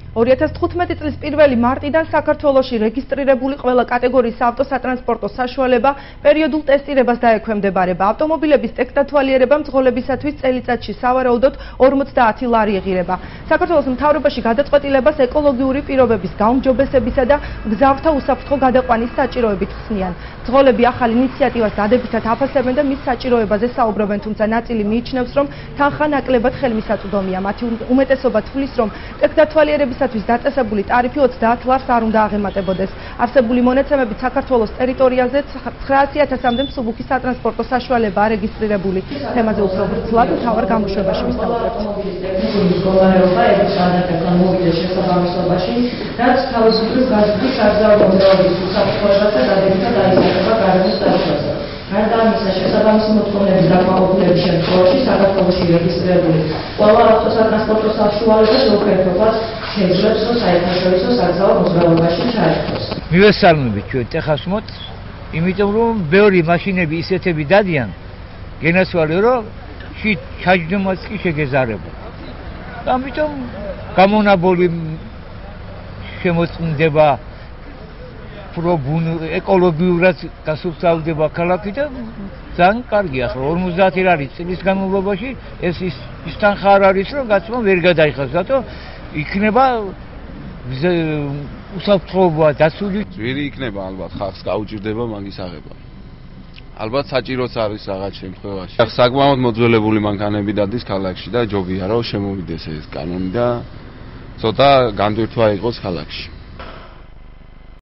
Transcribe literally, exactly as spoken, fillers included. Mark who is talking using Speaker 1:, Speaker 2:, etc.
Speaker 1: ორი ათას თხუთმეტი წლის პირველი მარტიდან საქართველოში რეგისტრირებული ყველა კატეგორიის ავტოსატრანსპორტო საშუალება პერიოდულ ტესტირებას დაექვემდებარება. ავტომობილების ტექნათვალიერება მძღოლებისათვის წელიწადში სავარაუდოდ ორმოცდაათი ლარი იღირება. საქართველოს მთავრობაში გადაწყვეტილებას ეკოლოგიური პირობების გაუმჯობესებისა და მგზავრთა უსაფრთხო გადაყვანის საჭიროებით ხსნიან. მძღოლები ახალ ინიციატივას დადებითად აფასებენ და მის საჭიროებაზე საუბრობენ, თუმცა ნაწილი მიიჩნევს, რომ თანხა ნაკლებად ხელმისაწვდომია. მათი უმეტესობა თვლის, რომ ტექნათვალიერებისათვის დაწესებული ტარიფი ოცდაათ ლარს არ უნდა აღემატებოდეს. არსებული მონაცემებით საქართველოს ტერიტორიაზე ცხრაასი ათასამდე მსუბუქი სატრანსპორტო საშუალებაა რეგისტრირებული. თემაზე უფრო ვრცლად მთავარ გამოშვებაში ვისაუბრებთ.
Speaker 2: მდგომარეობა ექვს გადაგამოვიდეს შესაბამისობაში, რაც თავისუფლად გაზრდის საგზავნო მოძრაობის უსაფრთხოებასა და დადებითად აისახება გარემოს დაცვაზე. გარდა ამისა, შესაბამისი მოთხოვნების დაკმაყოფილების შემთხვევაში საქართველოში რეგისტრირებული ყველა ავტოსატრანსპორტო საშუალებას ურთიერთობას შეძლებს, რომ საერთაშორისო საგზაო მოძრაობაში ჩაერთოს.
Speaker 3: მივესალმებით ჩვენ ტეხასმოთ, იმიტომ რომ ბევრი მაშინები ისეთები დადიან გენასვალი, რომ შით ჩაჯდომაც კი შეგეზარება. ამიტომ გამონაბოლი შემოწმდება პრობუნ ეკოლოგიურად გასუფთავდება ქალაქი და ძალიან კარგია. ახლა ორმოცდაათი ლარი წლის განმავლობაში ეს ის თანხა არ არის, რომ გაცმა ვერ გადაიხადოს, რატო იქნება უსაფრთხოება დაცული.
Speaker 4: ძვირი იქნება ალბათ, ხალხს გაუჭირდება მაგის აღება. ალბათ საჭიროც არის რაღაც შემთხვევაში. საკმაოდ მოძველებული მანქანები დადის ქალაქში და ჯობია რომ შემოვიდეს ეს კანონი და ცოტა განდირთვა იყოს ქალაქში.